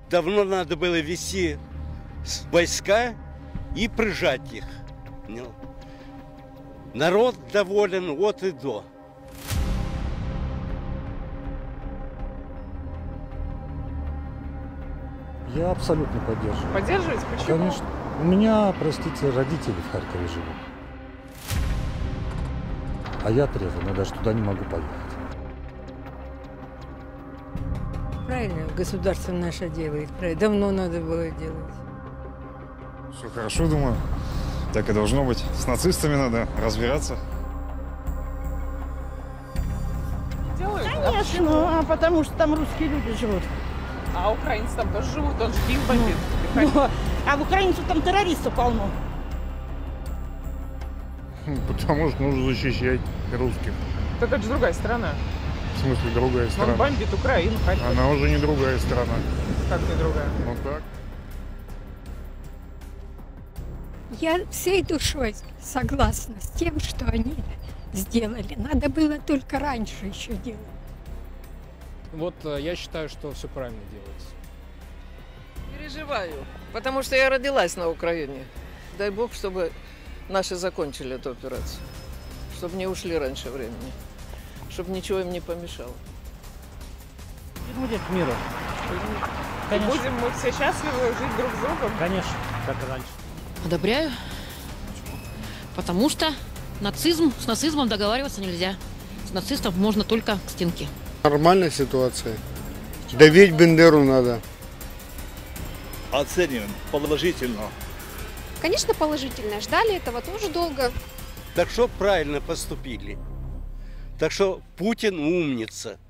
давно надо было вести войска и прижать их. Народ доволен от и до. Я абсолютно поддерживаю. Поддерживаете? Почему? Конечно. У меня, простите, родители в Харькове живут. А я трезвый, но даже туда не могу поехать. Правильно государство наше делает. Давно надо было делать. Все хорошо, думаю. Так и должно быть. С нацистами надо разбираться. Делают? Конечно, потому что там русские люди живут. А украинцы там тоже живут, он же Киев бомбит. А в украинцев там террористов полно. Потому что нужно защищать русских. Так это же другая страна. В смысле, другая страна? Он бомбит Украину, Харьков. Она уже не другая страна. Как не другая? Ну так. Я всей душой согласна с тем, что они сделали. Надо было только раньше еще делать. Вот я считаю, что все правильно делается. Переживаю, потому что я родилась на Украине. Дай бог, чтобы наши закончили эту операцию. Чтобы не ушли раньше времени. Чтобы ничего им не помешало. И будет миру. И будем мы все счастливы жить друг с другом? Конечно, как и раньше. Одобряю. Потому что с нацизмом договариваться нельзя. С нацистом можно только к стенке. Нормальная ситуация. Давить Бендеру надо. Оцениваем положительно. Конечно, положительно. Ждали этого тоже долго. Так что правильно поступили. Так что Путин умница.